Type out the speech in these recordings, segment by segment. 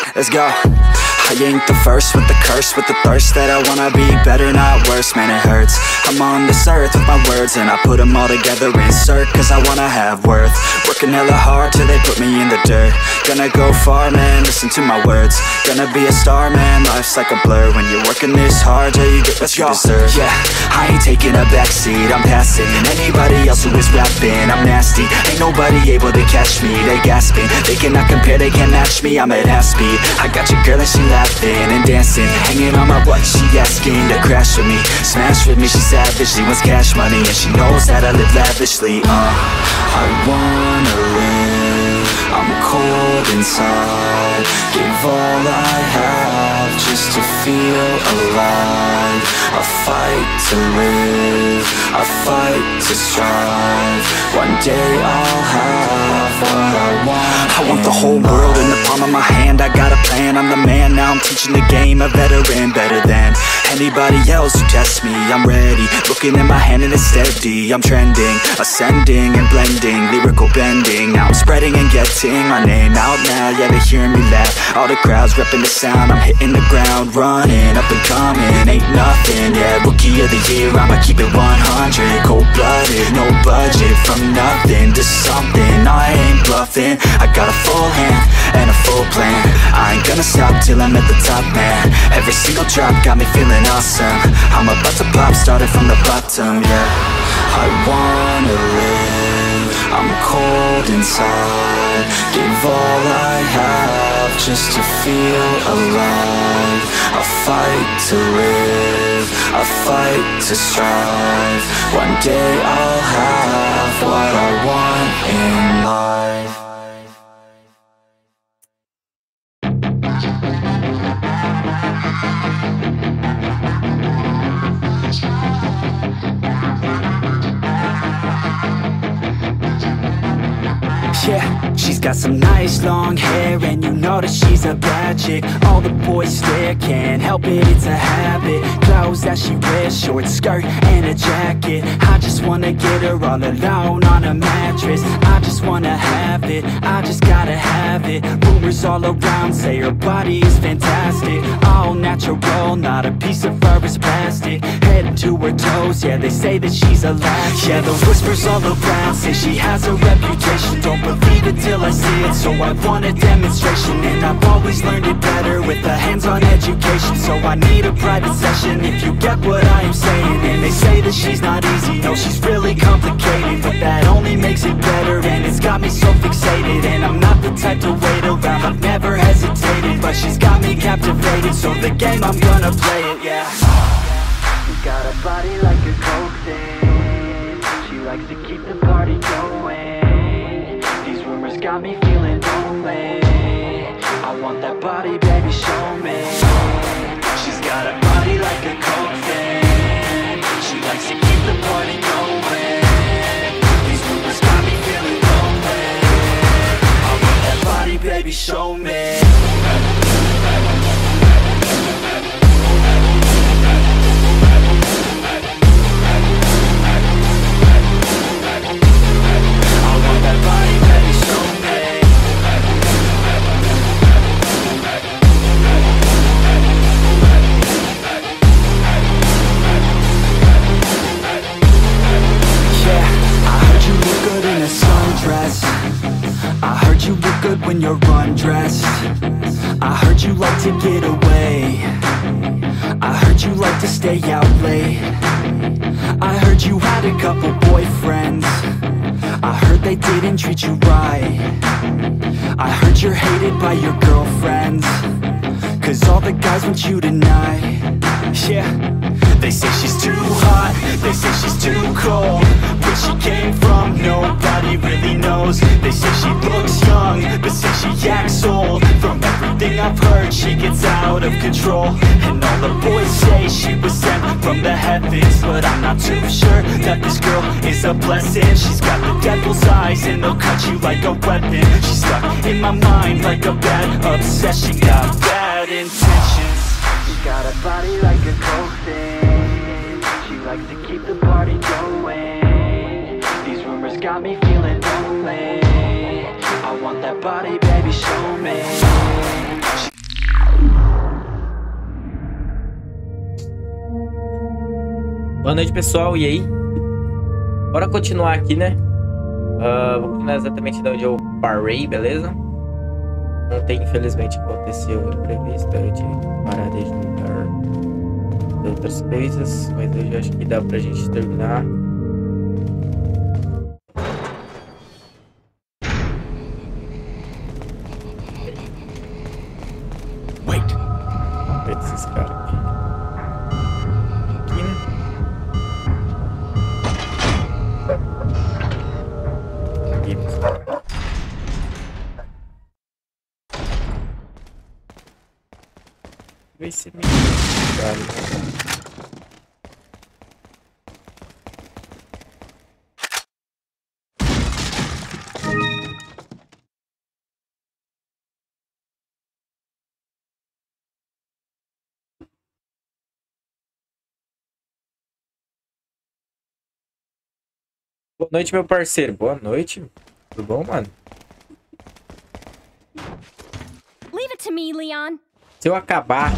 let's go. I ain't the first with the curse, with the thirst that I wanna be better, not worse, man it hurts. I'm on this earth with my words and I put them all together, insert, cause I wanna have worth. Working hella hard till they put me in the dirt. Gonna go far, man, listen to my words. Gonna be a star, man, life's like a blur. When you're working this hard, yeah, you get what you deserve. Yeah, I ain't taking a backseat, I'm passing anybody else who is rapping. I'm nasty, ain't nobody able to catch me. They gasping, they cannot compare, they can't match me. I'm at half speed, I got your girl and she laughing and dancing, hanging on my butt, she asking to crash with me, smash with me. She savage, she wants cash money and she knows that I live lavishly. I wanna live, I'm cold inside. Give all I have just to feel alive. I fight to live, I fight to strive. One day I'll have what I want. I want the whole world in the palm of my hand. I got a plan, I'm the man, now I'm teaching the game. A veteran, better than anybody else who tests me. I'm ready, looking at my hand and it's steady. I'm trending, ascending and blending, lyrical bending. Now I'm spreading and getting my name out now. Yeah, they hearing me laugh, all the crowds repping the sound. I'm hitting the ground running, up and coming, ain't nothing. Yeah, rookie of the year, I'ma keep it 100. Cold-blooded, no budget, from nothing to something. I ain't bluffing, I got a full hand and a full plan. I ain't gonna stop till I'm at the top, man. Every single drop got me feeling awesome. I'm about to pop, started from the bottom, yeah. I wanna live, I'm cold inside. Give all I have just to feel alive. I fight to live, I fight to strive. One day I'll have what I want in life. Yeah, she's got some nice long hair and you know that she's a bad chick. All the boys stare, can't help it, it's a habit. Clothes that she wears, short skirt and a jacket. I just wanna get her all alone on a mattress. I just wanna have it, I just gotta have it. Rumors all around say her body is fantastic. All natural, not a piece of fur is plastic. Head to her toes, yeah, they say that she's a latch. Yeah, the whispers all around say she has a reputation. Don't believe it till I see it, so I want a demonstration. And I've always learned it better with a hands-on education. So I need a private session if you get what I am saying. And they say that she's not easy, no, she's really complicated. But that only makes it better and it's got me so fixated. And I'm not the type to wait around, I've never hesitated. But she's got me captivated, so the game, I'm gonna play it, yeah. She's got a body like a coke thing. She likes to keep the party going. These rumors got me feeling lonely. I want that body, baby, show me. She's got a body like a coke thing. She likes to keep the party going. These rumors got me feeling lonely. I want that body, baby, show me. When you're undressed, I heard you like to get away. I heard you like to stay out late. I heard you had a couple boyfriends. I heard they didn't treat you right. I heard you're hated by your girlfriends, cause all the guys want you tonight. Yeah, they say she's too hot, they say she's too cold. Where she came from, nobody really knows. They say she looks young, but say she acts old. From everything I've heard, she gets out of control. And all the boys say she was sent from the heavens, but I'm not too sure that this girl is a blessing. She's got the devil's eyes and they'll cut you like a weapon. She's stuck in my mind like a bad obsession. Got bad intentions. She's got a body like a coke thing. She likes to keep the party going. These rumors got me feeling lonely. I want that body, baby, show me. Boa noite, pessoal. E aí? Bora continuar aqui, né? Vou continuar exatamente de onde eu parei, beleza? Ontem, infelizmente, aconteceu um imprevisto. Eu tive que parar de jogar outras coisas. Mas hoje eu acho que dá pra gente terminar. Wait. Ver esses caras aqui. Aqui, né? Aqui, pessoal. Vai ser meio complicado, né? Boa noite, meu parceiro. Boa noite. Tudo bom, mano? Leave it to me, Leon. Se eu acabar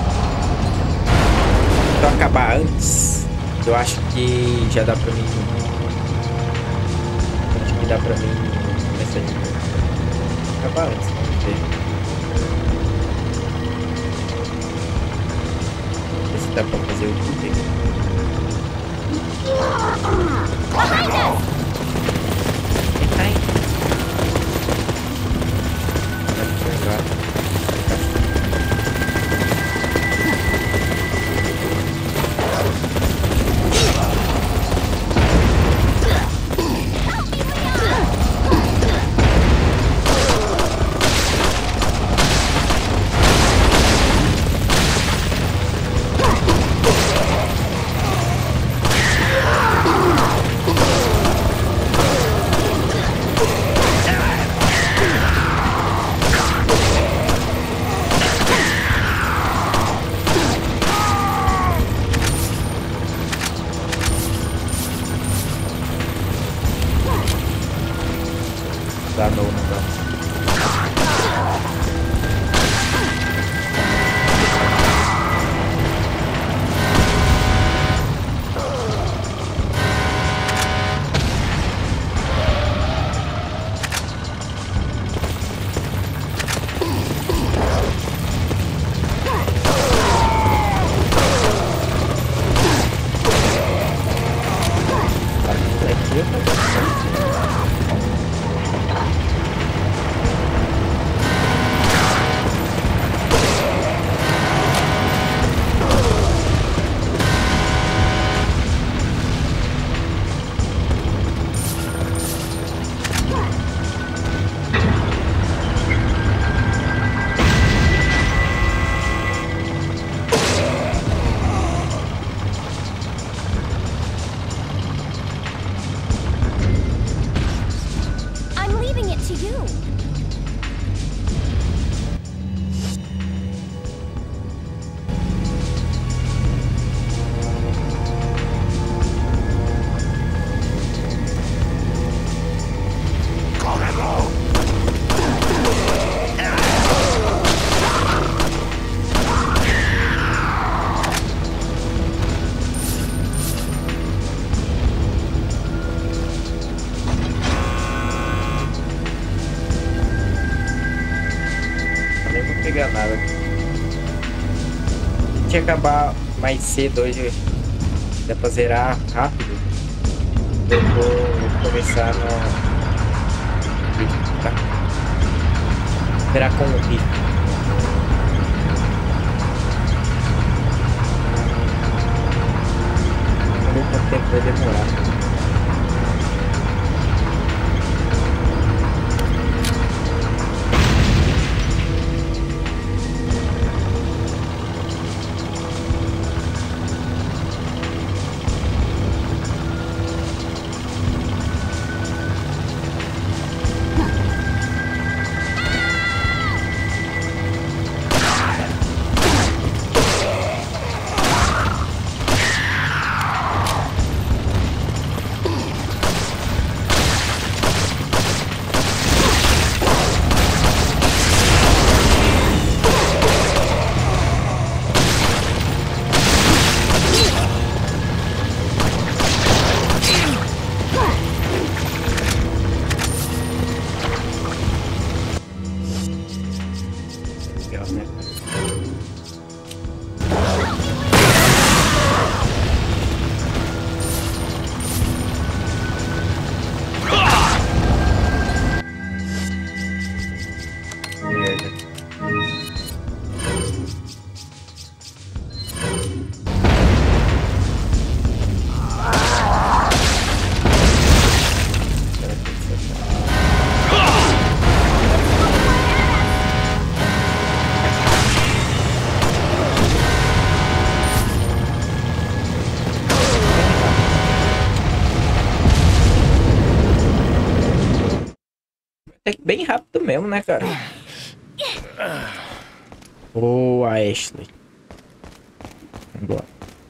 antes, eu acho que já dá pra mim. Acho que dá pra mim começar de novo. Acabar antes, vamos ver. Ver se dá pra fazer o que. Behind us! Ai. Vai pegar. Dá não, não dá. I'm leaving it to you. Nem vou pegar nada. Tinha que acabar mais cedo hoje. Dá pra zerar rápido. Eu vou começar no. Tá? Zerar com o Rick. Vamos ver quanto tempo vai demorar. legal, né, cara? Merda. É bem rápido mesmo, né, cara? Boa, Ashley. Vambora.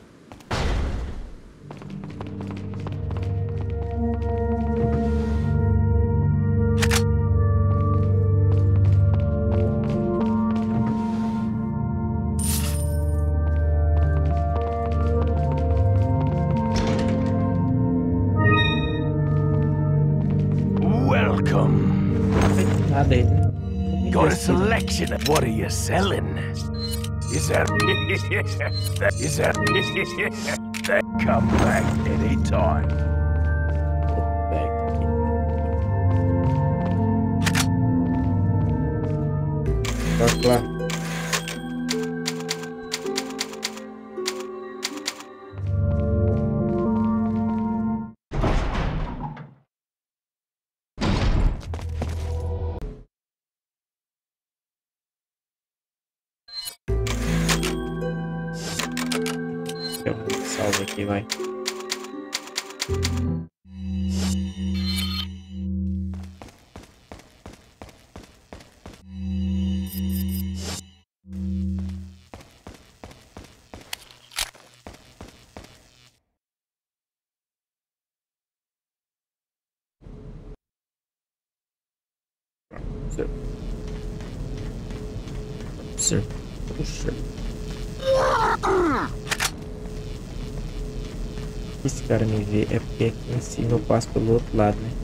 Welcome. Não fez nada aí, né? Got a selection. What are you selling? Is that come back anytime. Bora lá. Salve aqui, vai. Puxa. Puxa. Esse cara me vê é porque aqui em cima eu passo pelo outro lado, né?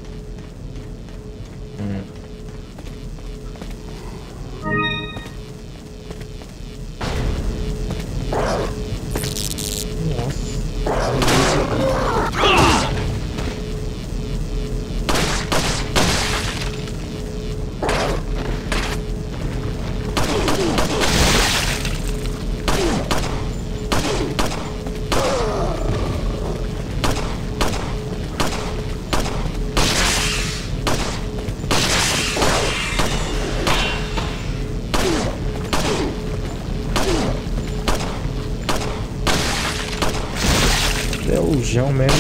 É o João mesmo.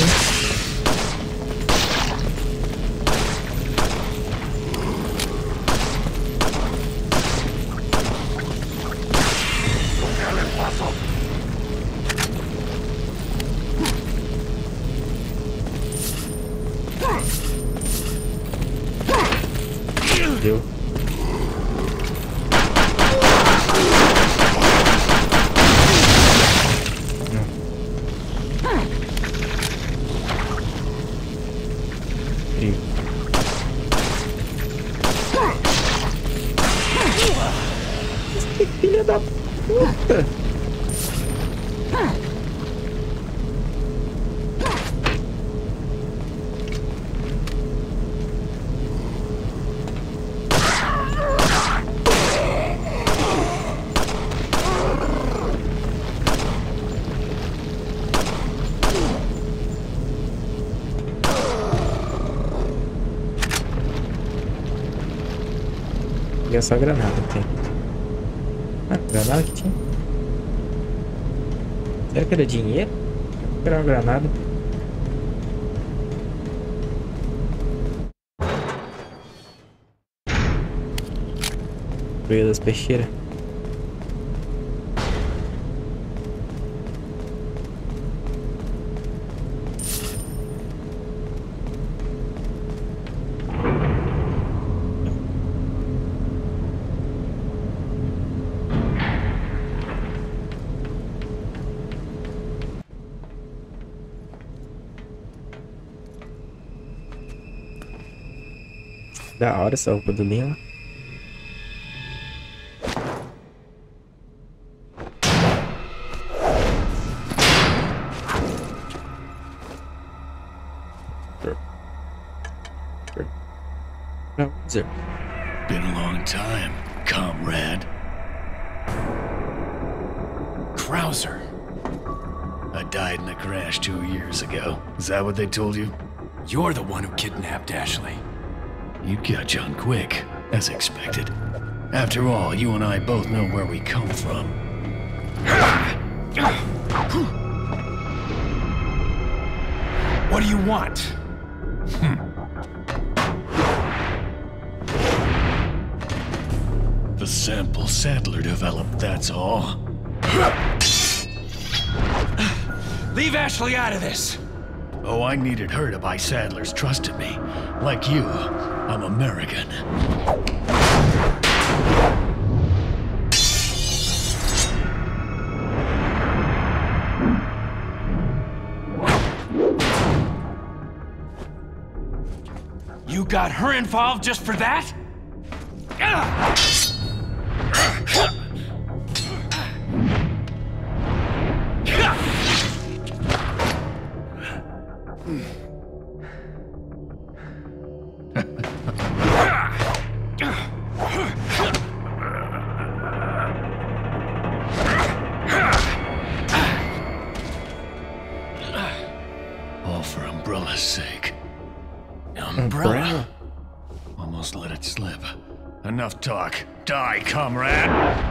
Deu. Que filha da puta! E é só granada que tem. Ah, granada que tinha. Será que era dinheiro? Era uma granada. Veio das peixeiras. Da hora essa roupa do Leon. Krauser. Been a long time, comrade. Krauser. I died in a crash 2 years ago. Is that what they told you? You're the one who kidnapped Ashley. You got on quick, as expected. After all, you and I both know where we come from. What do you want? The sample Sadler developed, that's all. Leave Ashley out of this! Oh, I needed her to buy Sadler's trust in me. Like you, I'm American. You got her involved just for that? All for Umbrella's sake. Umbrella? Almost let it slip. Enough talk. Die, comrade!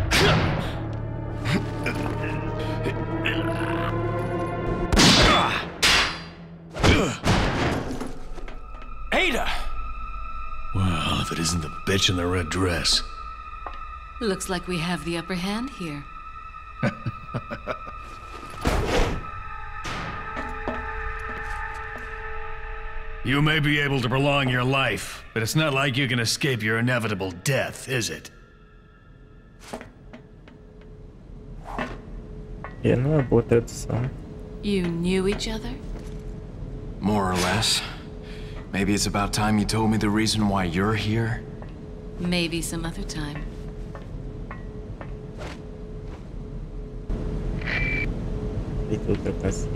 Ada! Well, if it isn't the bitch in the red dress. Looks like we have the upper hand here. You may be able to prolong your life, but it's not like you can escape your inevitable death, is it? Não é boa tradução. You knew each other? More or less. Maybe it's about time you told me the reason why you're here. Maybe some other time. Feito outra casinha.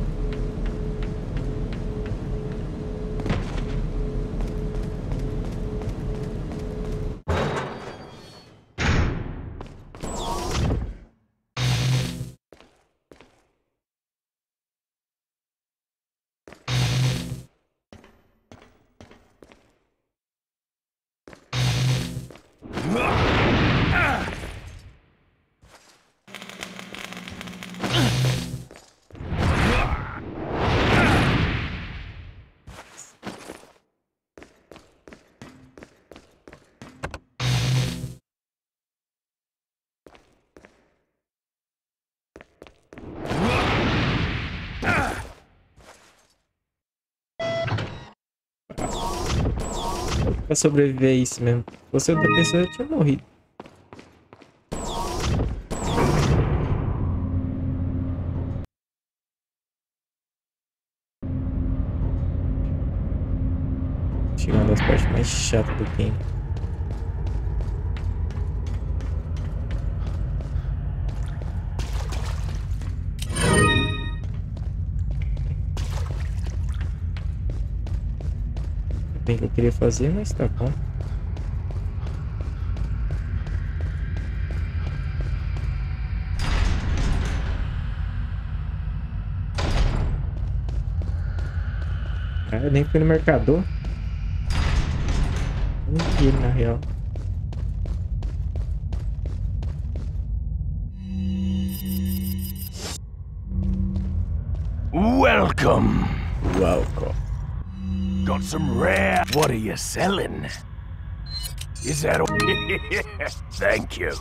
Pra sobreviver a isso mesmo. Se fosse outra pessoa, eu tinha morrido. Chegando às partes mais chatas do game. Bem que eu queria fazer, mas tá bom. Cara, nem fui no mercador. Nem vi ele na real. Welcome! Welcome. Got some rare... What are you selling? Is that... Thank you.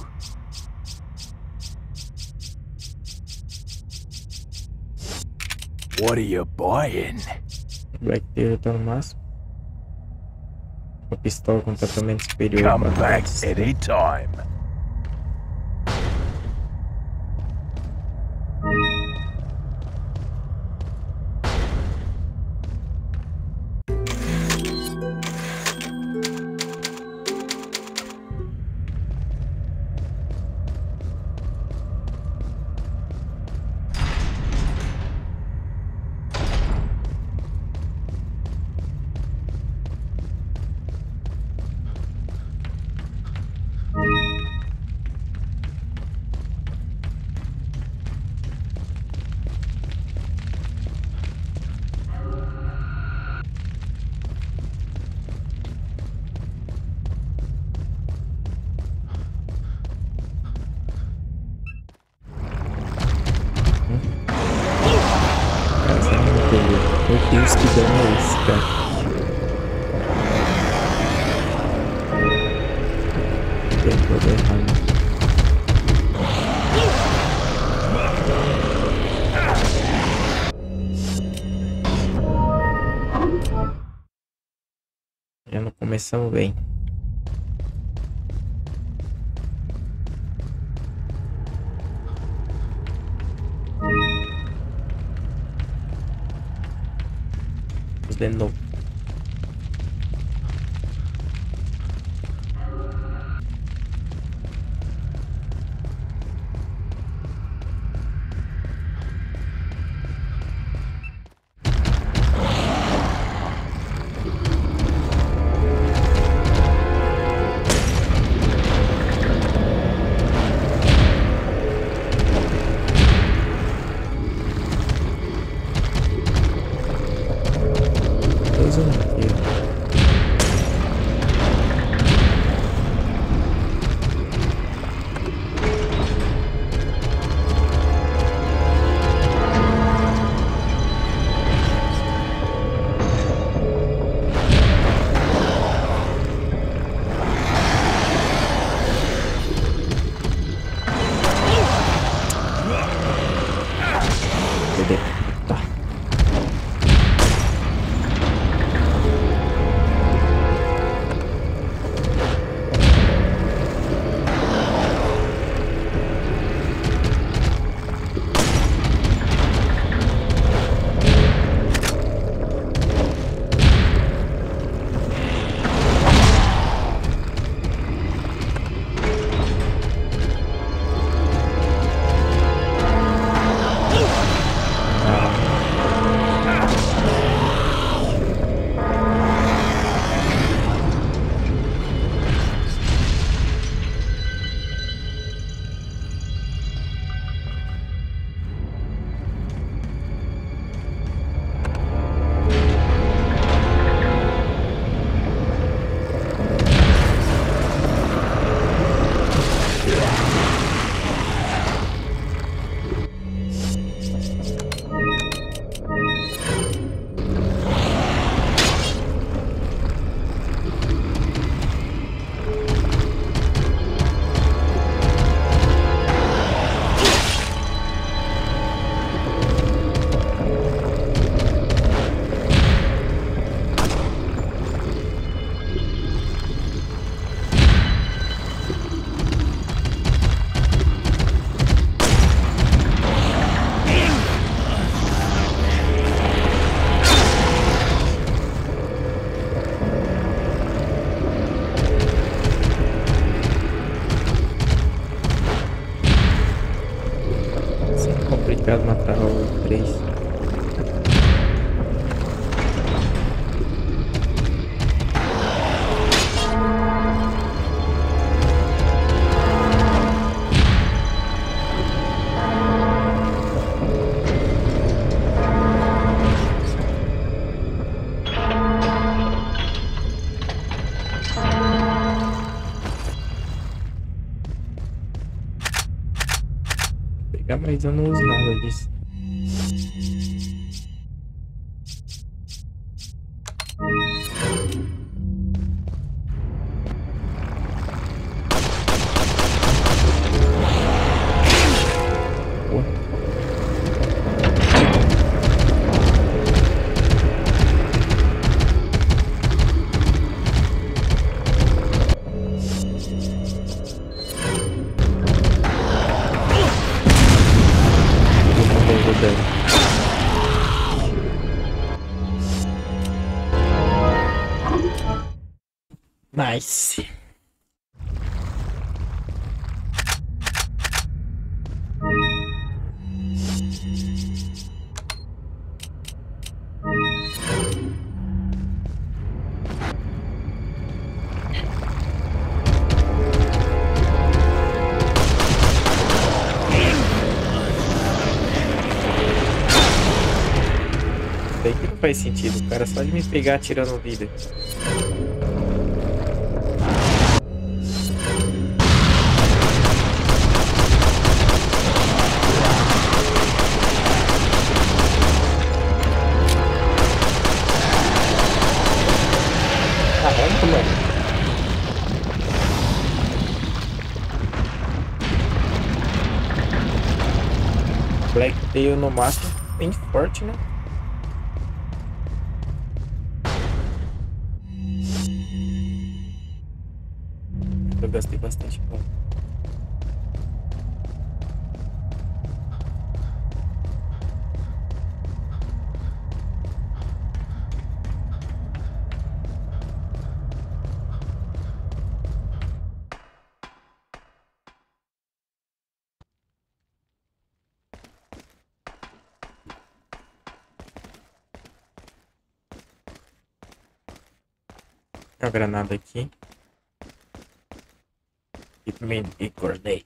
What are you buying? Black Tail tá no máximo. Uma pistola com tratamento superior. Come back anytime. Meu Deus, que dano é esse, cara? Tem todo errado. Já não começamos bem. De novo. Complicado matar o 3. Mas eu não uso nada disso. Nice. Isso aí que não faz sentido, cara. Só de me pegar tirando vida. Blacktail no máximo bem forte, né? Eu gastei bastante ponto. A granada aqui. E acordei.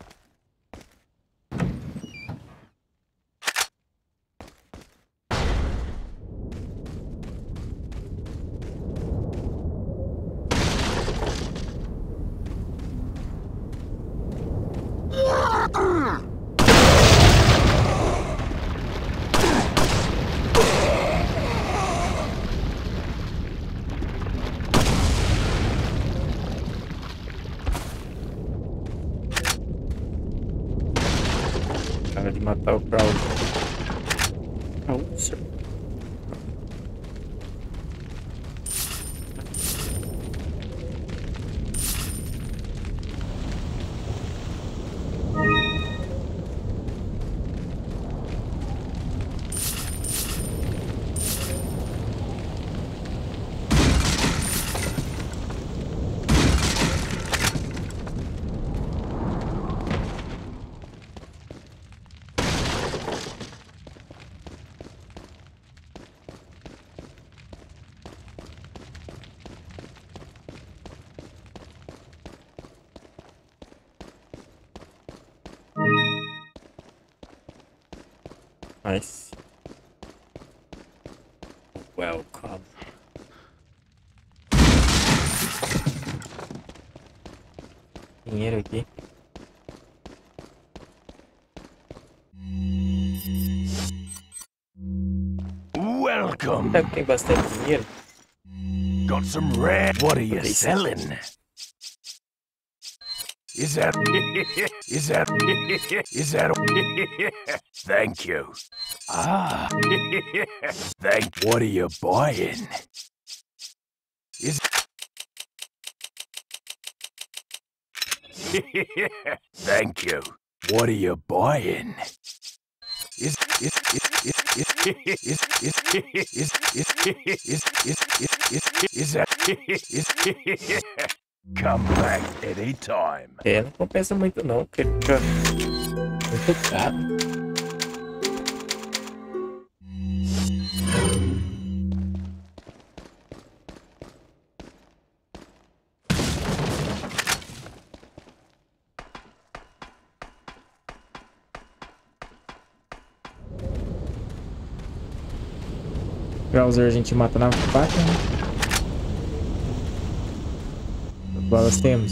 Cara de matar o Krauser. Nice. Welcome. Dinheiro aqui. Welcome. Sabe que tem bastante dinheiro? Got some rare. What are you selling? Is that? Thank you. Ah. What are you buying? Thank you. What are you buying? Come back anytime. É, não compensa muito não, porque fica muito caro. Krauser a gente mata na faca, né? Balas temos.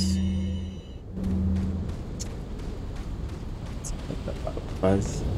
50 balas quase.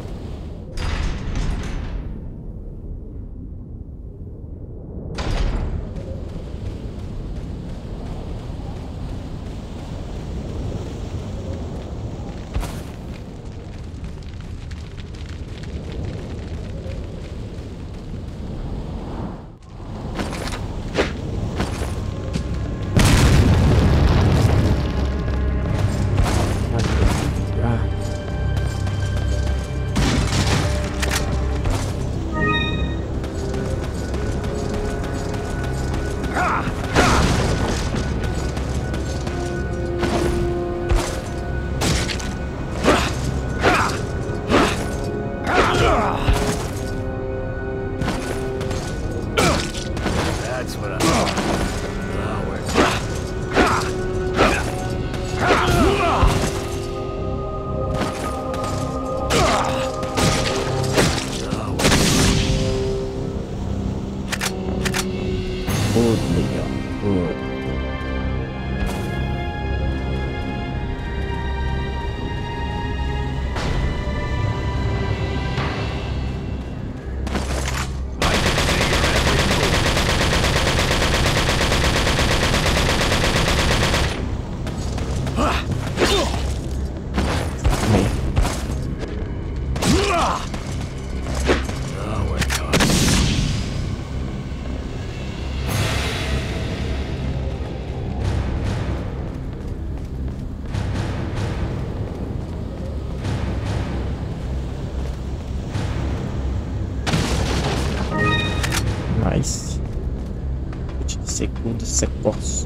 Secos.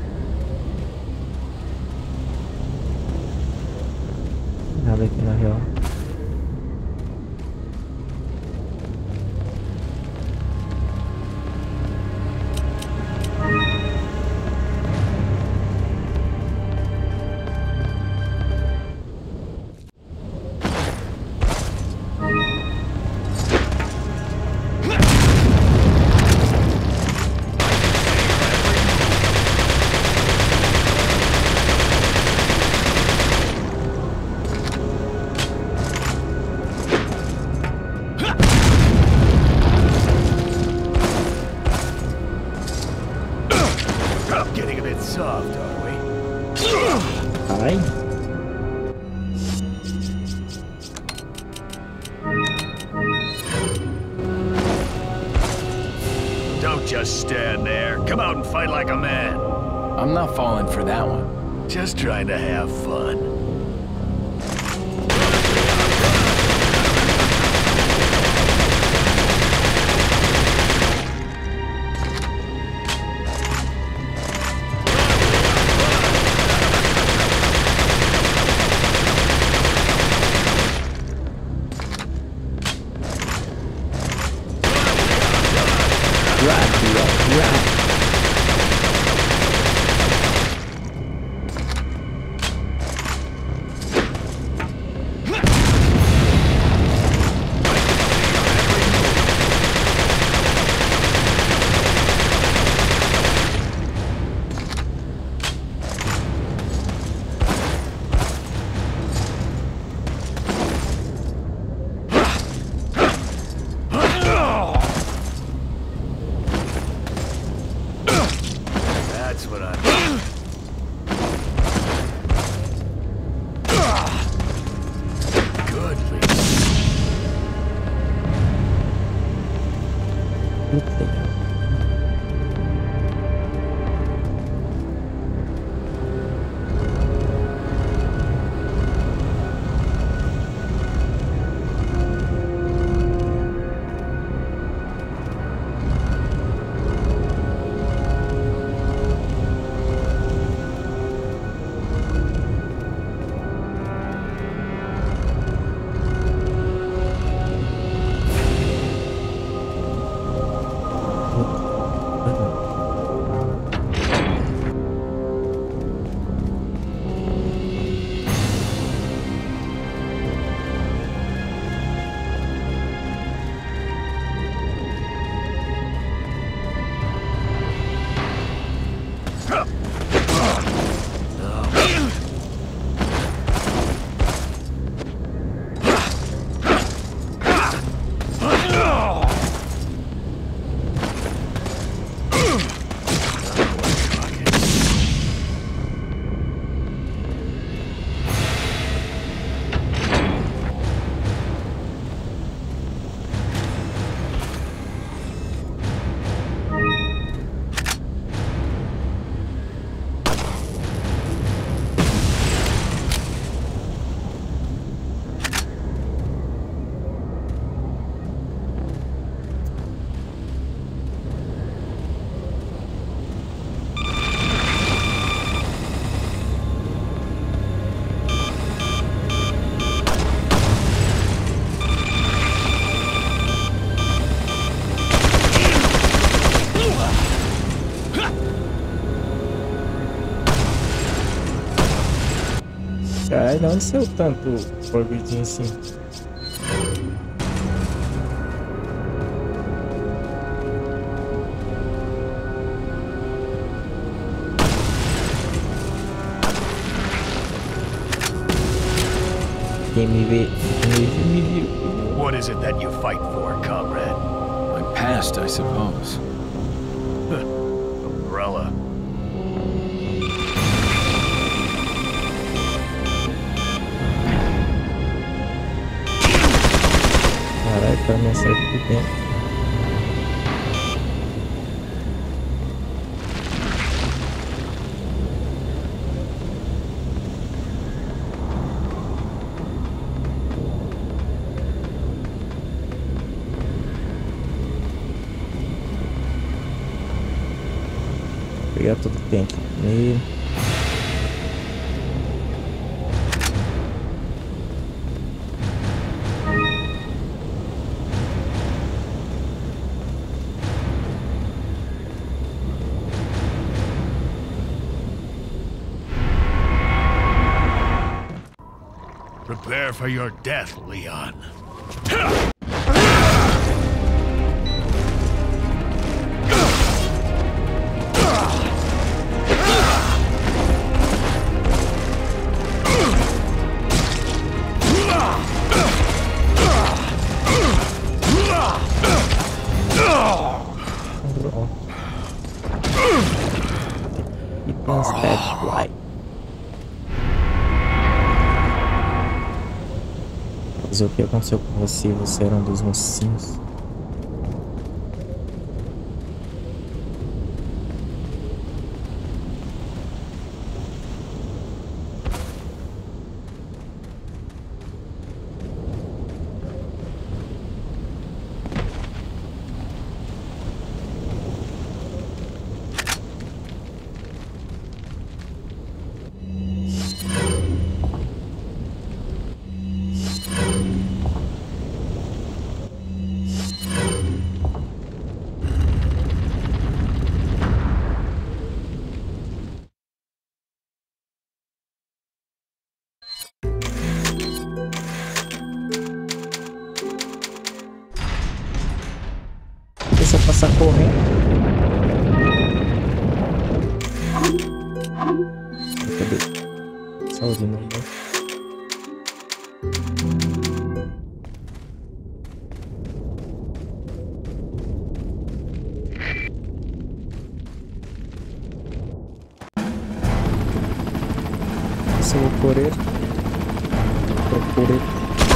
Nada aqui na real. Getting a bit soft, are we? Ai. Don't just stand there. Come out and fight like a man. I'm not falling for that one. Just trying to have fun. That's what I mean. Goodly. Muito legal. Caralho, não saiu tanto o bagulhinho assim. Quem me vê, me viu. What is it that you fight for, comrade? My past, I suppose. Umbrella. Caralho, pra mim saiu por dentro. pegar tudo que tem aqui primeiro. Prepare for your death, Leon. Ethan's Bad Fly. Fazer o que aconteceu com você? Você era um dos mocinhos. Se eu passar correndo. Cadê? Saúde não, né? Esse é o coreiro. Procurei.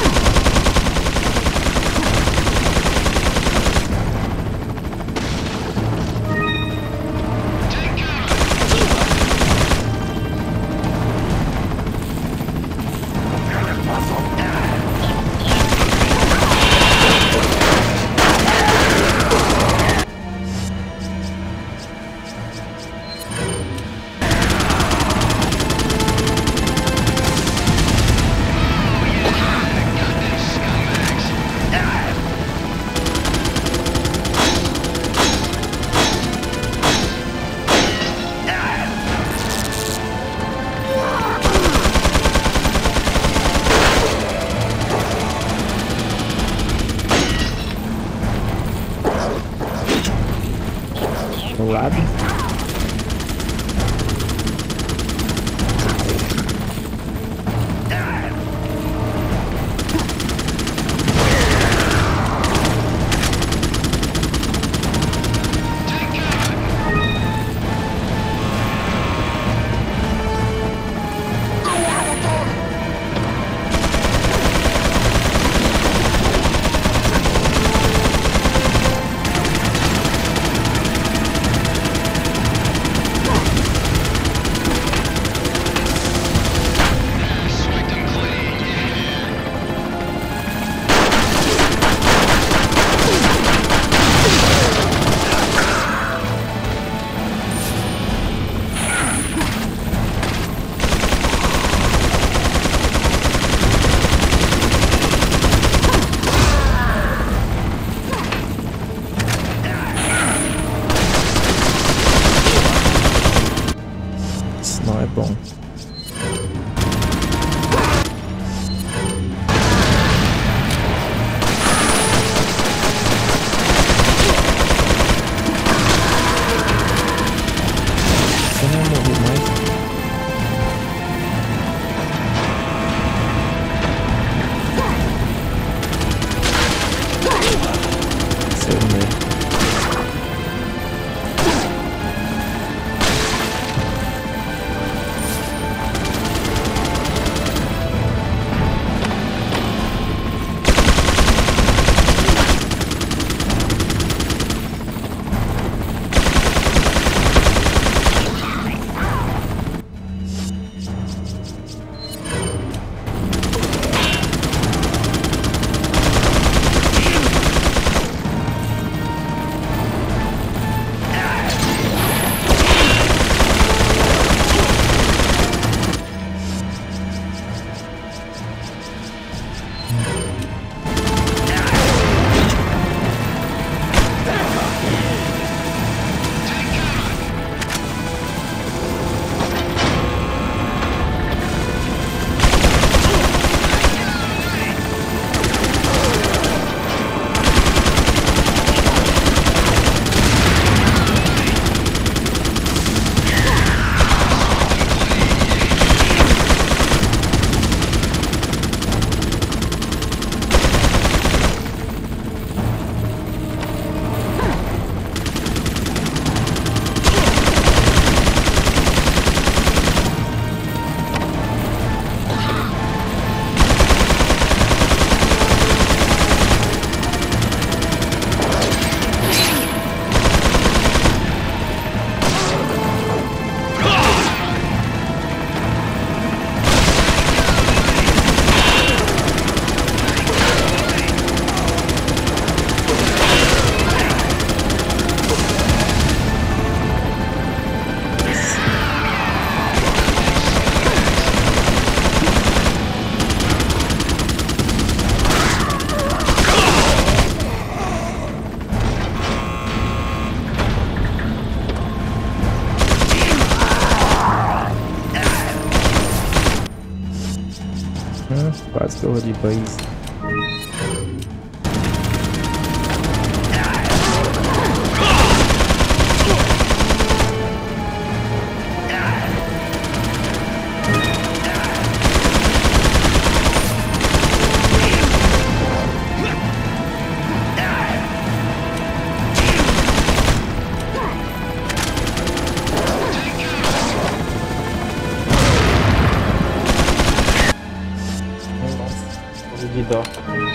Do lado. cachorro de banhos. De dó.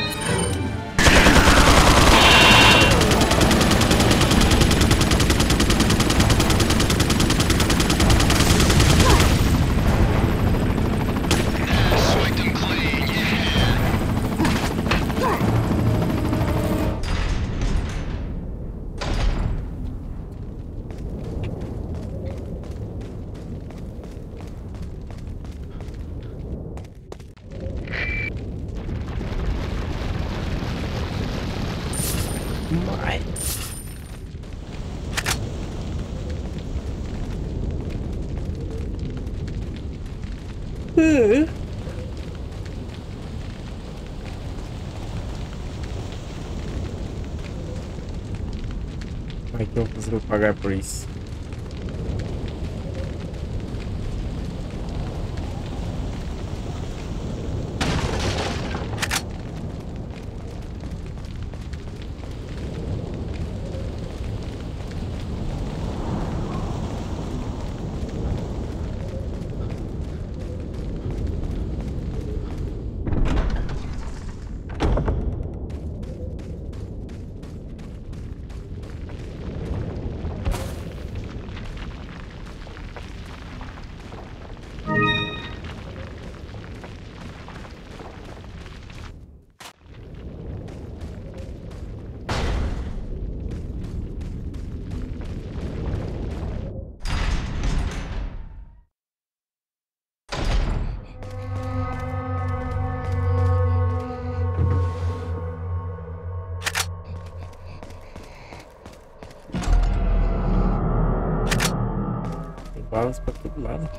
Como é que eu consigo pagar por isso? Balas pra todo lado.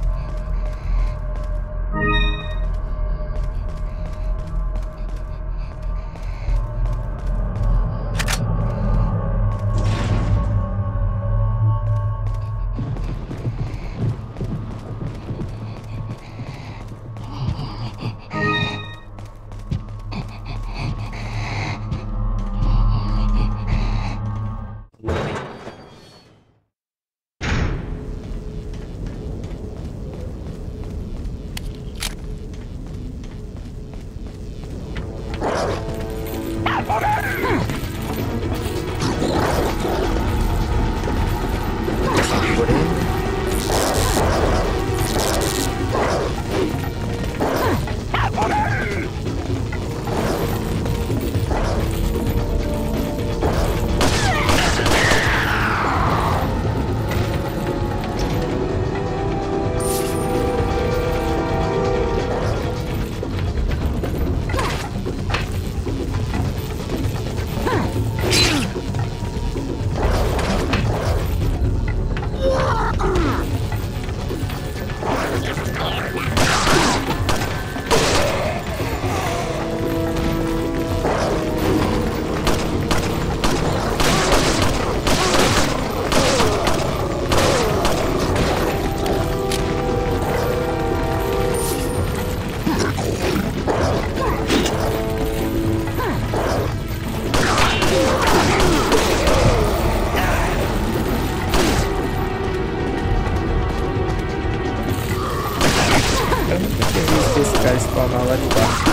Esse cara spawnar lá de baixo.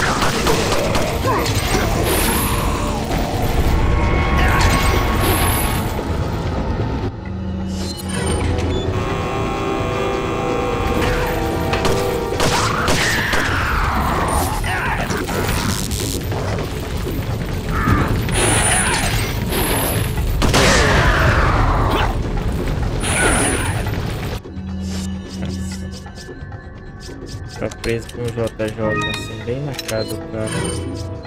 Tá preso com o JJ assim, bem na cara do cara.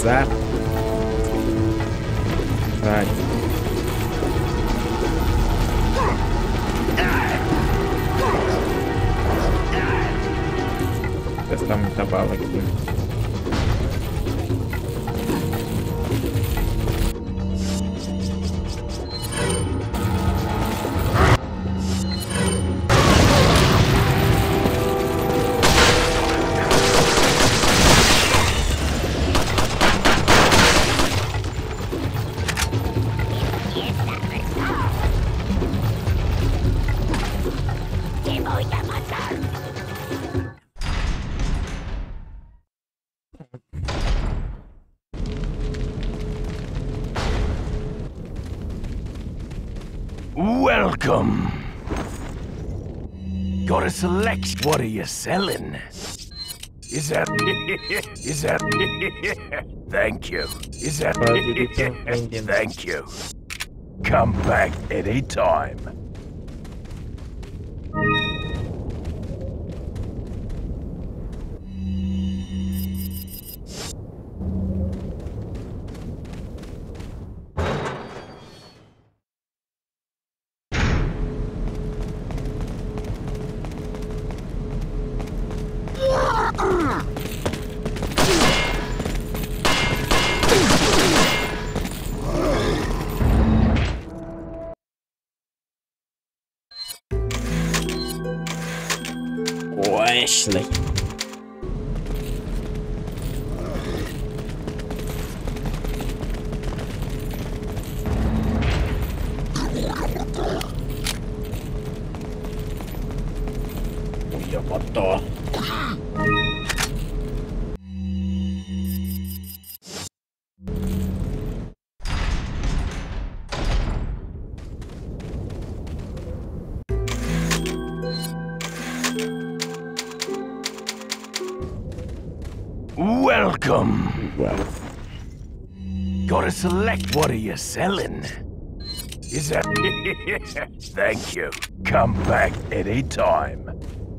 Exato. Vai. Vou testar muita bala aqui. Welcome. Got a select. What are you selling? Is that? Is that? Thank you. Is that? Thank you. Come back anytime. O Ashley. Yamato. Welcome. Well. Gotta select. What are you selling? Is that? Thank you. Come back anytime.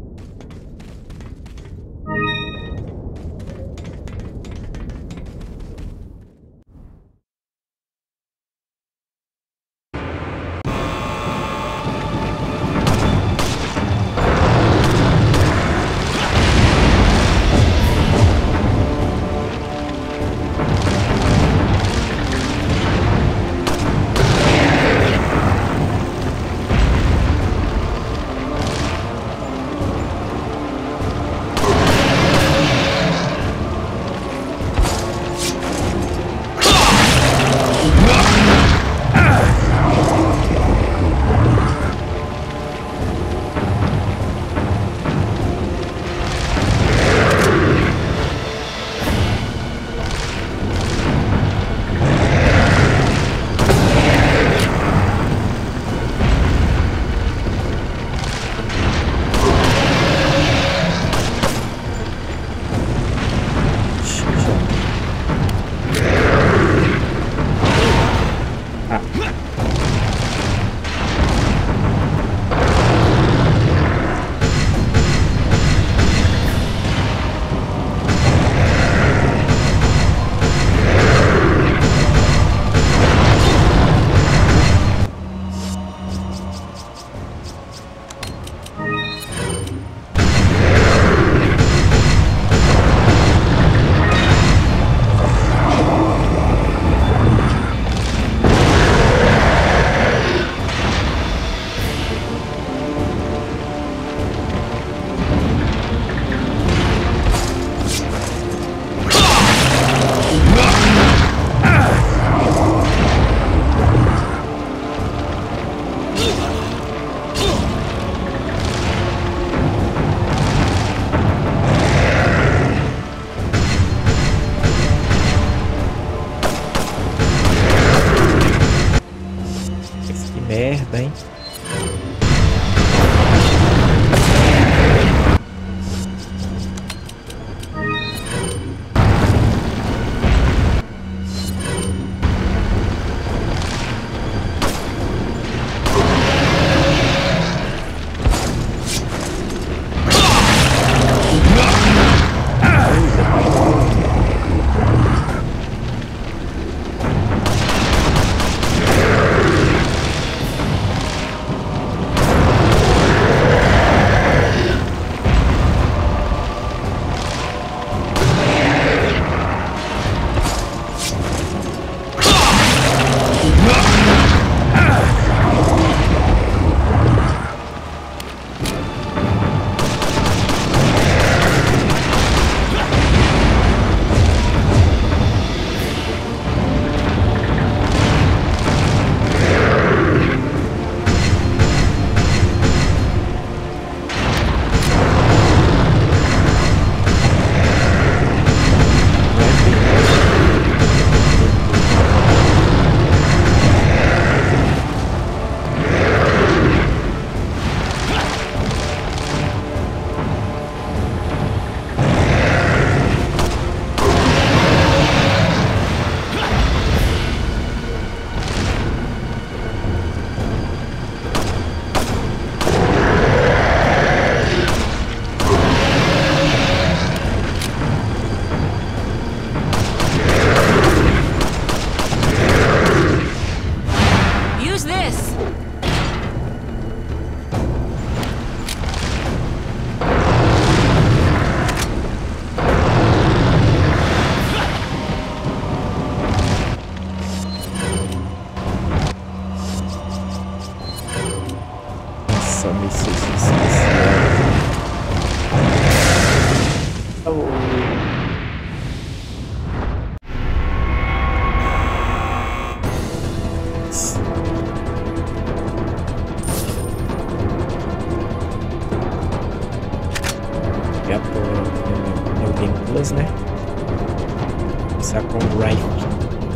merda, hein? só mísseis especiais. Já tô no Game Plus, né? Começar com o Rifle.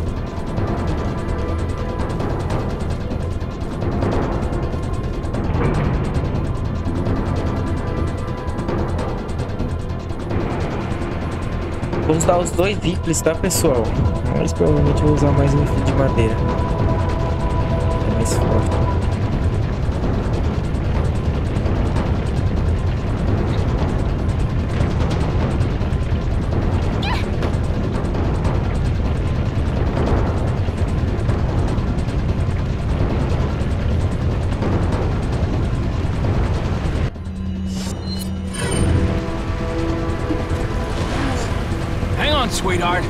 Vou usar os dois rifles, tá, pessoal? Mas provavelmente vou usar mais um rifle de madeira. É mais forte. Hang on, sweetheart.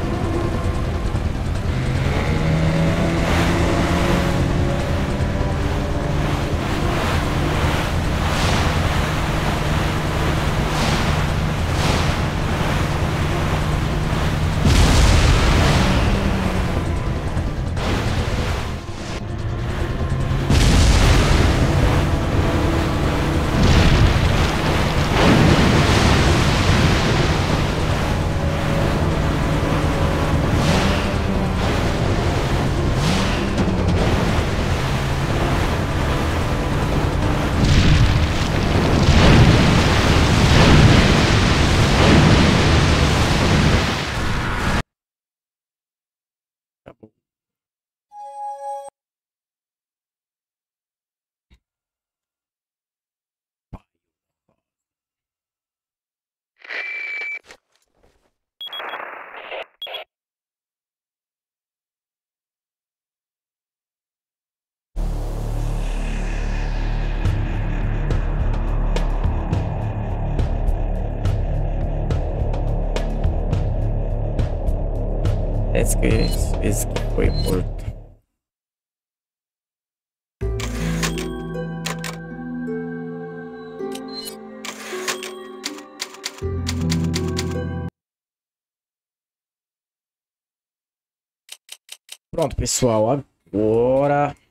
Esse que foi morto. Pronto, pessoal. Agora